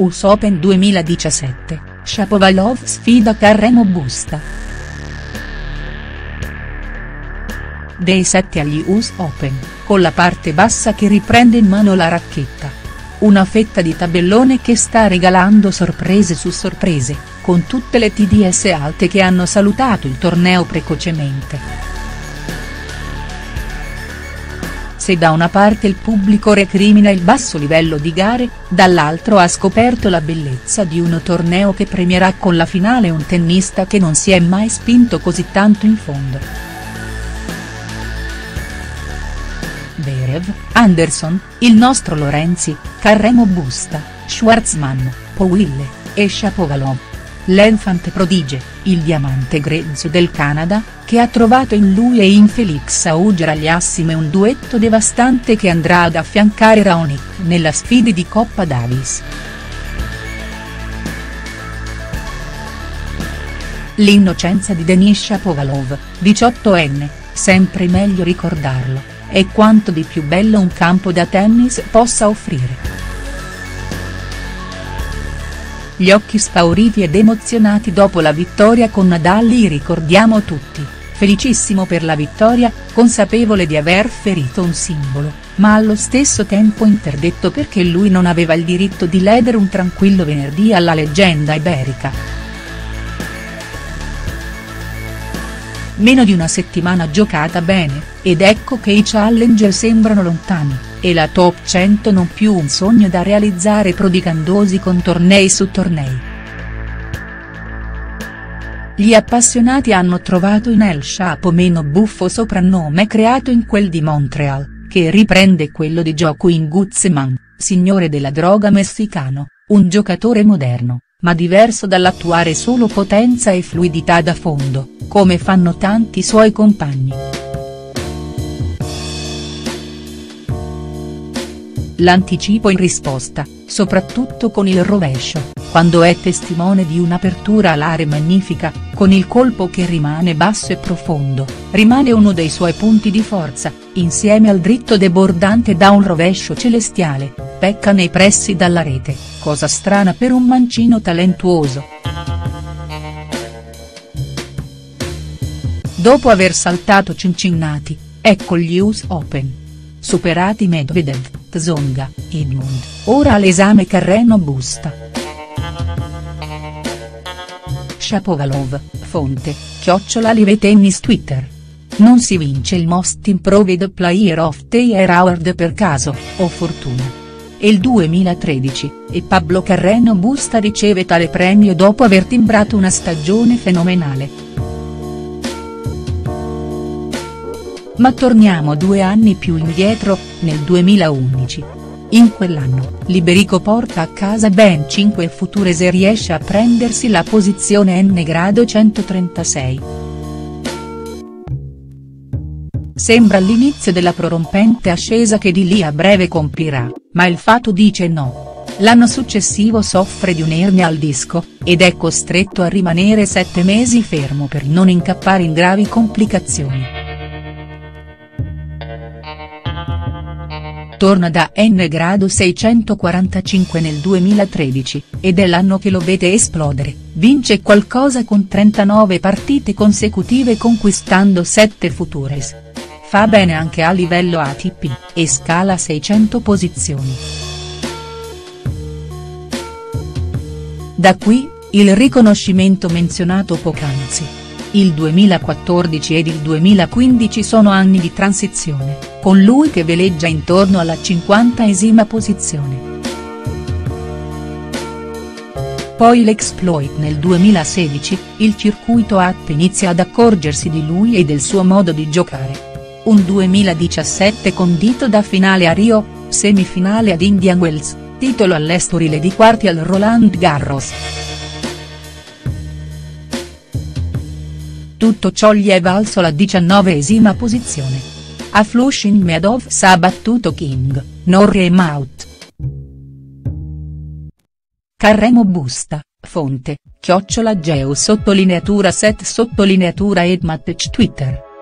US Open 2017, Shapovalov sfida Carreno Busta. Dei 7 agli US Open, con la parte bassa che riprende in mano la racchetta. Una fetta di tabellone che sta regalando sorprese su sorprese, con tutte le TDS alte che hanno salutato il torneo precocemente. Se da una parte il pubblico recrimina il basso livello di gare, dall'altro ha scoperto la bellezza di un torneo che premierà con la finale un tennista che non si è mai spinto così tanto in fondo. Zverev, Anderson, il nostro Lorenzi, Carreno Busta, Schwartzman, Powille, e Shapovalov. L'enfant prodige, il diamante grezzo del Canada, che ha trovato in lui e in Felix Auger-Aliassime un duetto devastante che andrà ad affiancare Raonic nella sfida di Coppa Davis. L'innocenza di Denis Shapovalov, 18enne, sempre meglio ricordarlo, è quanto di più bello un campo da tennis possa offrire. Gli occhi spauriti ed emozionati dopo la vittoria con Nadal li ricordiamo tutti, felicissimo per la vittoria, consapevole di aver ferito un simbolo, ma allo stesso tempo interdetto perché lui non aveva il diritto di ledere un tranquillo venerdì alla leggenda iberica. Meno di una settimana giocata bene, ed ecco che i challenger sembrano lontani, e la top 100 non più un sogno da realizzare prodigandosi con tornei su tornei. Gli appassionati hanno trovato in El Chapo meno buffo soprannome creato in quel di Montreal, che riprende quello di Joaquín Guzmán, signore della droga messicano, un giocatore moderno, ma diverso dall'attuare solo potenza e fluidità da fondo, come fanno tanti suoi compagni. L'anticipo in risposta, soprattutto con il rovescio, quando è testimone di un'apertura alare magnifica, con il colpo che rimane basso e profondo, rimane uno dei suoi punti di forza, insieme al dritto debordante da un rovescio celestiale, pecca nei pressi dalla rete, cosa strana per un mancino talentuoso. Dopo aver saltato Cincinnati, ecco gli US Open. Superati Medvedev, Tsonga, Edmund, ora all'esame Carreno Busta. Shapovalov, fonte, @Live Tennis Twitter. Non si vince il Most Improved Player of the Year Award per caso, o fortuna. È il 2013, e Pablo Carreno Busta riceve tale premio dopo aver timbrato una stagione fenomenale. Ma torniamo 2 anni più indietro, nel 2011. In quell'anno, Liberico porta a casa ben 5 Futures e riesce a prendersi la posizione n° 136. Sembra l'inizio della prorompente ascesa che di lì a breve compirà, ma il fato dice no. L'anno successivo soffre di un'ernia al disco, ed è costretto a rimanere 7 mesi fermo per non incappare in gravi complicazioni. Torna da n° 645 nel 2013, ed è l'anno che lo vede esplodere, vince qualcosa con 39 partite consecutive conquistando 7 Futures. Fa bene anche a livello ATP, e scala 600 posizioni. Da qui, il riconoscimento menzionato poc'anzi. Il 2014 ed il 2015 sono anni di transizione, con lui che veleggia intorno alla 50esima posizione. Poi l'exploit nel 2016, il circuito ATP inizia ad accorgersi di lui e del suo modo di giocare. Un 2017 condito da finale a Rio, semifinale ad Indian Wells, titolo all'Estoril ed i quarti al Roland Garros. Tutto ciò gli è valso la 19esima posizione. A Flushing Meadows ha battuto King, Norrie e Mout. Carreno Busta, fonte, @Geo_set_Edmatch Twitter.